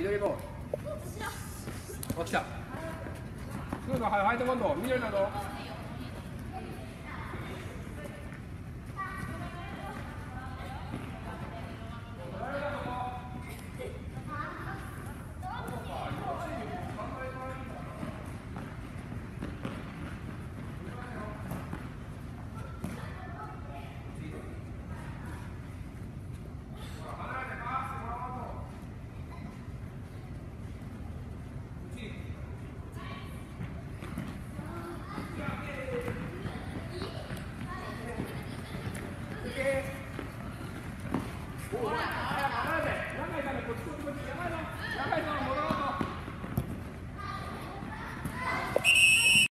緑ボール。お、来た。すぐの、はい、ファイトコント、緑だぞ。